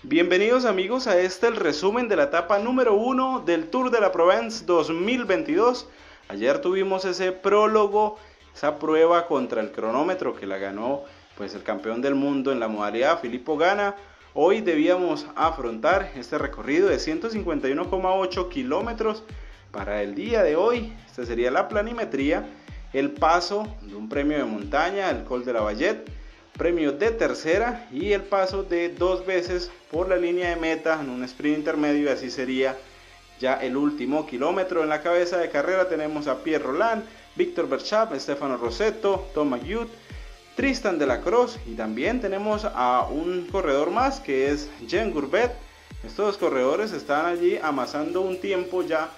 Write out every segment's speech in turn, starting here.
Bienvenidos amigos a el resumen de la etapa número 1 del Tour de la Provence 2022. Ayer tuvimos ese prólogo, esa prueba contra el cronómetro que la ganó pues el campeón del mundo en la modalidad, Filippo Ganna. Hoy debíamos afrontar este recorrido de 151,8 kilómetros para el día de hoy. Esta sería la planimetría, el paso de un premio de montaña, el Col de la Vallette, premio de tercera y el paso de 2 veces por la línea de meta en un sprint intermedio, y así sería ya el último kilómetro. En la cabeza de carrera tenemos a Pierre Rolland, Victor Berchab, Stefano Rosetto, Tom McGeough, Tristan Delacroix, y también tenemos a un corredor más que es Jean Gourbet. Estos dos corredores están allí amasando un tiempo ya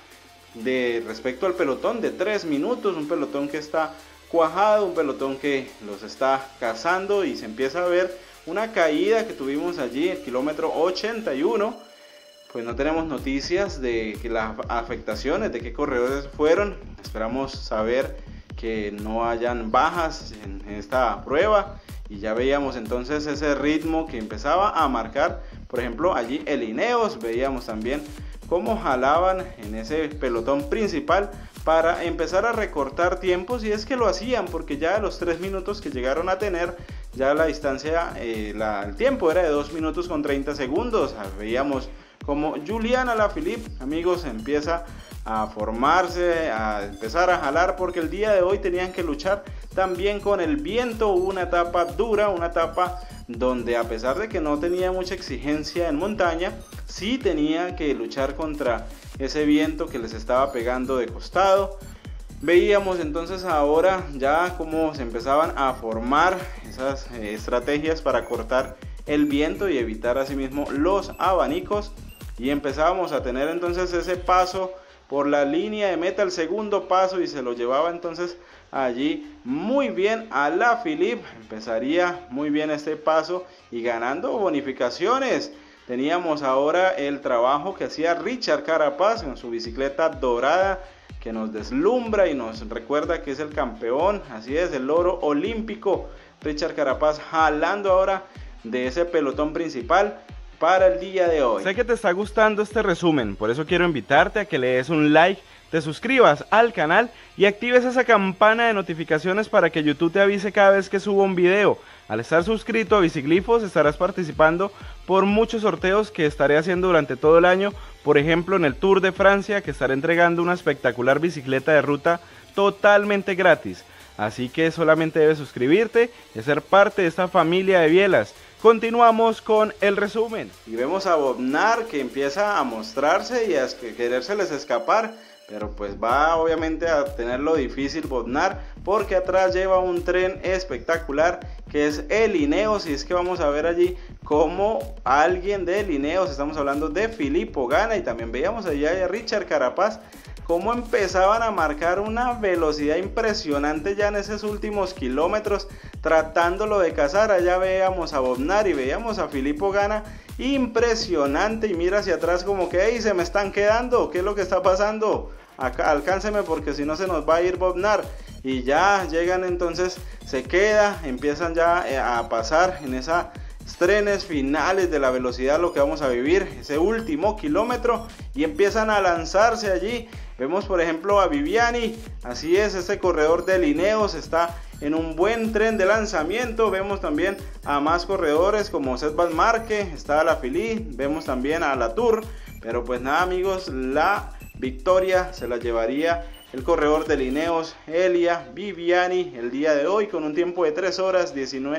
de respecto al pelotón de 3 minutos, un pelotón que está cuajado, un pelotón que los está cazando, y se empieza a ver una caída que tuvimos allí el kilómetro 81. Pues no tenemos noticias de que las afectaciones, de qué corredores fueron. Esperamos saber que no hayan bajas en esta prueba, y ya veíamos entonces ese ritmo que empezaba a marcar, por ejemplo allí el Ineos. Veíamos también cómo jalaban en ese pelotón principal para empezar a recortar tiempos, y es que lo hacían porque ya a los 3 minutos que llegaron a tener, ya la distancia, el tiempo era de 2 minutos con 30 segundos. Veíamos como Julian Alaphilippe, amigos, empieza a formarse, a empezar a jalar, porque el día de hoy tenían que luchar también con el viento. Hubo una etapa dura, una etapa donde a pesar de que no tenía mucha exigencia en montaña, sí tenía que luchar contra ese viento que les estaba pegando de costado. Veíamos entonces ahora ya cómo se empezaban a formar esas estrategias para cortar el viento y evitar asimismo los abanicos, y empezábamos a tener entonces ese paso por la línea de meta, el segundo paso, y se lo llevaba entonces allí muy bien Alaphilippe. Empezaría muy bien este paso y ganando bonificaciones. Teníamos ahora el trabajo que hacía Richard Carapaz con su bicicleta dorada, que nos deslumbra y nos recuerda que es el campeón, así es, el oro olímpico. Richard Carapaz jalando ahora de ese pelotón principal para el día de hoy. Sé que te está gustando este resumen, por eso quiero invitarte a que le des un like, te suscribas al canal y actives esa campana de notificaciones para que YouTube te avise cada vez que subo un video. Al estar suscrito a Biciglifos estarás participando por muchos sorteos que estaré haciendo durante todo el año. Por ejemplo, en el Tour de Francia, que estaré entregando una espectacular bicicleta de ruta totalmente gratis. Así que solamente debes suscribirte y ser parte de esta familia de bielas. Continuamos con el resumen. Y vemos a Bobnar que empieza a mostrarse y a querérseles escapar, pero pues va obviamente a tenerlo difícil Bobnar, porque atrás lleva un tren espectacular que es el Ineos. Y es que vamos a ver allí como alguien del Ineos, estamos hablando de Filippo Ganna, y también veíamos allá a Richard Carapaz, cómo empezaban a marcar una velocidad impresionante ya en esos últimos kilómetros, tratándolo de cazar. Allá veíamos a Bobnar y veíamos a Filippo Ganna, impresionante, y mira hacia atrás como que hey, se me están quedando, ¿qué es lo que está pasando? Acá, alcánceme porque si no se nos va a ir Bobnar. Y ya llegan entonces, se queda, empiezan ya a pasar en esas trenes finales de la velocidad, lo que vamos a vivir, ese último kilómetro, y empiezan a lanzarse allí. Vemos por ejemplo a Viviani, así es, este corredor de Ineos está en un buen tren de lanzamiento. Vemos también a más corredores como Seth Van Marke, está Alaphilippe, vemos también a Latour, pero pues nada amigos, la victoria se la llevaría el corredor de Ineos, Elia Viviani, el día de hoy con un tiempo de 3 horas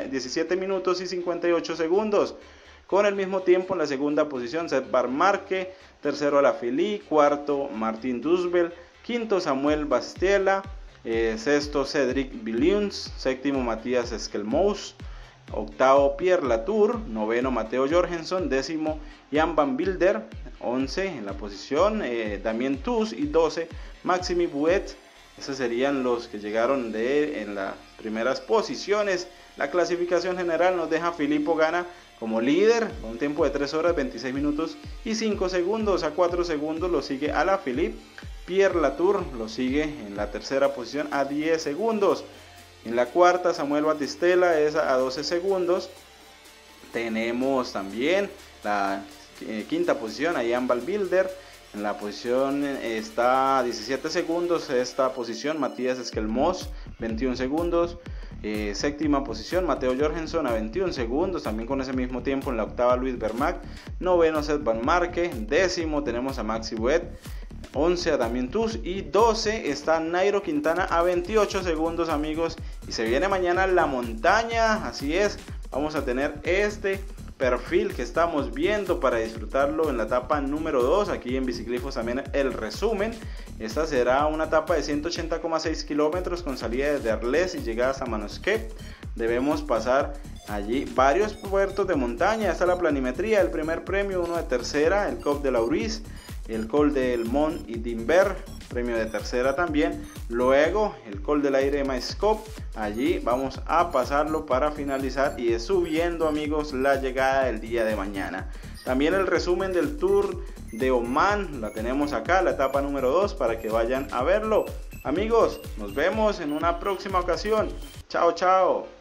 17 minutos y 58 segundos. Con el mismo tiempo en la segunda posición Seth Van Marke, tercero Alaphilippe, cuarto Martin Dusbel, quinto Samuel Bastiela, sexto Cedric Villons, séptimo Matías Esquelmous, octavo Pierre Latour, noveno Matteo Jorgensen, décimo Jan Van Wilder, 11 en la posición Damien Tuss, y 12 Maxime Bouet. Esos serían los que llegaron en las primeras posiciones. La clasificación general nos deja Filippo Ganna como líder con un tiempo de 3 horas 26 minutos y 5 segundos. A 4 segundos lo sigue Alaphilippe. Pierre Latour lo sigue en la tercera posición a 10 segundos. En la cuarta Samuel Batistella es a 12 segundos. Tenemos también la quinta posición a Jan Valbilder. En la posición está 17 segundos, sexta posición Matías Esquelmos, 21 segundos. Séptima posición Mateo Jorgensen a 21 segundos, también con ese mismo tiempo. En la octava Luis Bermac, noveno Seth Van Marke, décimo tenemos a Maxi Buet, 11 a Damien Tus y 12 está Nairo Quintana a 28 segundos, amigos. Y se viene mañana la montaña, así es, vamos a tener este perfil que estamos viendo para disfrutarlo en la etapa número 2. Aquí en Biciclifos también el resumen. Esta será una etapa de 180,6 kilómetros con salida desde Arles y llegadas a Manosque. Debemos pasar allí varios puertos de montaña. Está la planimetría, el primer premio, uno de tercera, el Col de Lauris, el Col del Mont y d'Inver, premio de tercera también. Luego el Col del Aire de Maescop, allí vamos a pasarlo para finalizar y es subiendo, amigos, la llegada del día de mañana. También el resumen del Tour de Oman, la tenemos acá, la etapa número 2, para que vayan a verlo. Amigos, nos vemos en una próxima ocasión. Chao, chao.